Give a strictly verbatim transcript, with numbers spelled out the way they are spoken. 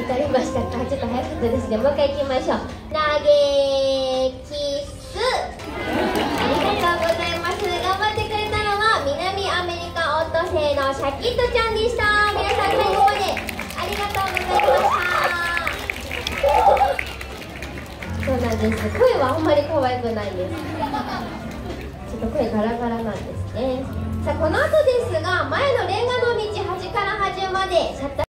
かりましたか？ちょっと早かったですね。もう一回いきましょう。投げキス。ありがとうございます。頑張ってくれたのは南アメリカオットセイのシャキットちゃんでした。皆さん最後までありがとうございました。そうなんです。声はあんまり可愛くないです。ちょっと声ガラガラなんですね。さあこの後ですが、前のレンガの道端から端までシャッター